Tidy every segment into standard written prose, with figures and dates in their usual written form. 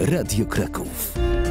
Radio Kraków.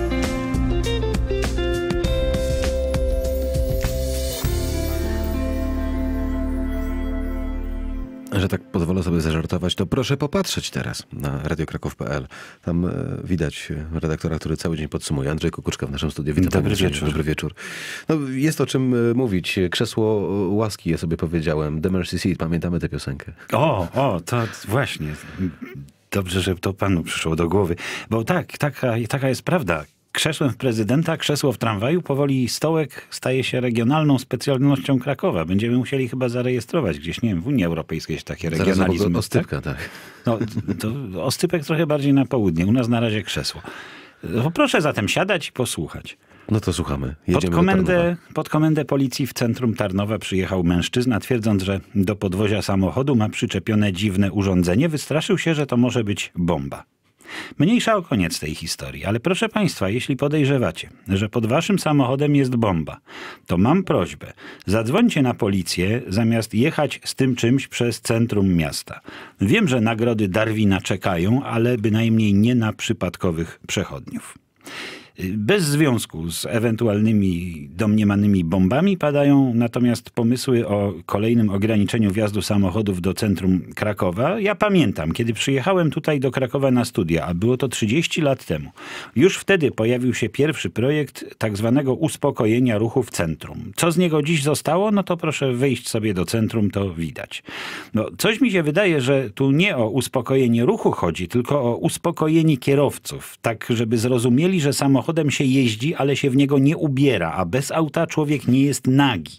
Że tak pozwolę sobie zażartować, to proszę popatrzeć teraz na radiokraków.pl. Tam widać redaktora, który cały dzień podsumuje. Andrzej Kukuczka w naszym studiu. Witam. Dobry wieczór. Dobry wieczór. No, jest o czym mówić. Krzesło łaski, ja sobie powiedziałem. The Mercy Seat, pamiętamy tę piosenkę. To właśnie. Dobrze, że to panu przyszło do głowy. Bo taka jest prawda. Krzesłem w prezydenta, krzesło w tramwaju, powoli stołek staje się regionalną specjalnością Krakowa. Będziemy musieli chyba zarejestrować gdzieś, nie wiem, w Unii Europejskiej takie regionalizmy. Ostypka, tak? No, to Ostypek trochę bardziej na południe. U nas na razie krzesło. No, proszę zatem siadać i posłuchać. No to słuchamy. Pod komendę policji w centrum Tarnowa przyjechał mężczyzna, twierdząc, że do podwozia samochodu ma przyczepione dziwne urządzenie. Wystraszył się, że to może być bomba. Mniejsza o koniec tej historii, ale proszę państwa, jeśli podejrzewacie, że pod waszym samochodem jest bomba, to mam prośbę, zadzwońcie na policję, zamiast jechać z tym czymś przez centrum miasta. Wiem, że nagrody Darwina czekają, ale bynajmniej nie na przypadkowych przechodniów. Bez związku z ewentualnymi domniemanymi bombami padają natomiast pomysły o kolejnym ograniczeniu wjazdu samochodów do centrum Krakowa. Ja pamiętam, kiedy przyjechałem tutaj do Krakowa na studia, a było to 30 lat temu. Już wtedy pojawił się pierwszy projekt tak zwanego uspokojenia ruchu w centrum. Co z niego dziś zostało? No to proszę wyjść sobie do centrum, to widać. No, coś mi się wydaje, że tu nie o uspokojenie ruchu chodzi, tylko o uspokojenie kierowców. Tak, żeby zrozumieli, że samochodem się jeździ, ale się w niego nie ubiera, a bez auta człowiek nie jest nagi.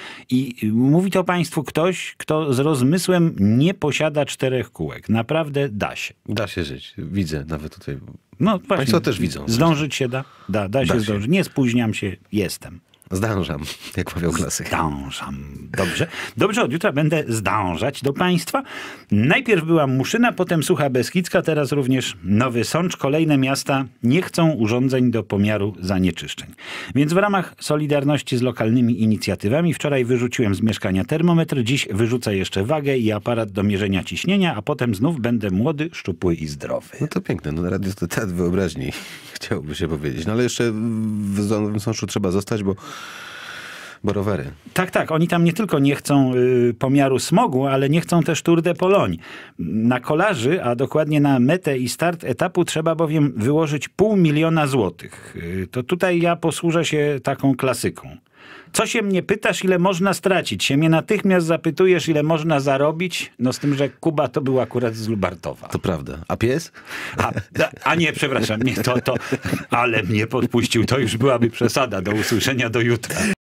I mówi to państwu ktoś, kto z rozmysłem nie posiada 4 kółek. Naprawdę da się. Da się żyć. Widzę nawet tutaj. No właśnie. Państwo też widzą. Zdążyć się da? Da się zdążyć. Nie spóźniam się, jestem. Zdążam, jak mawiał klasyk. Zdążam. Dobrze, od jutra będę zdążać do państwa. Najpierw była Muszyna, potem Sucha Beskidzka, teraz również Nowy Sącz. Kolejne miasta nie chcą urządzeń do pomiaru zanieczyszczeń. Więc w ramach solidarności z lokalnymi inicjatywami wczoraj wyrzuciłem z mieszkania termometr, dziś wyrzucę jeszcze wagę i aparat do mierzenia ciśnienia, a potem znów będę młody, szczupły i zdrowy. No to piękne. No na radio to teatr wyobraźni, chciałoby się powiedzieć. No ale jeszcze w Nowym Sączu trzeba zostać, bo rowery. Tak. Oni tam nie tylko nie chcą pomiaru smogu, ale nie chcą też Tour de Pologne. Na kolarzy, a dokładnie na metę i start etapu trzeba bowiem wyłożyć 500 000 złotych. To tutaj ja posłużę się taką klasyką. Co się mnie pytasz, ile można stracić? Się mnie natychmiast zapytujesz, ile można zarobić? No z tym, że Kuba to był akurat z Lubartowa. To prawda. A pies? A nie, przepraszam. Nie, ale mnie podpuścił. To już byłaby przesada. Do usłyszenia do jutra.